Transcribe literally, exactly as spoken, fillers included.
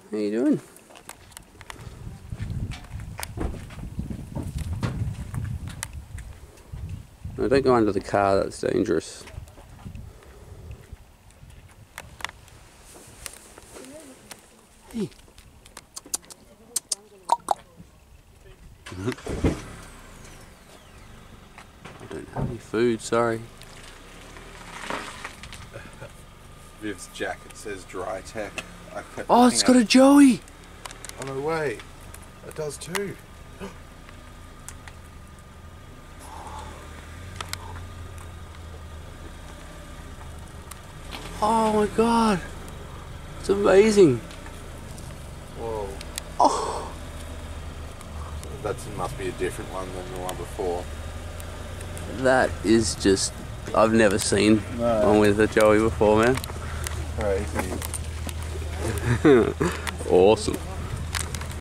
How you doing? No, don't go under the car, that's dangerous. Hey. I don't have any food, sorry. Viv's jacket says dry tech. Oh, it's got a Joey! Oh, no way. It does too. Oh my god! It's amazing! Whoa. Oh! That must be a different one than the one before. That is just... I've never seen No. one with a Joey before, man. Crazy. Awesome.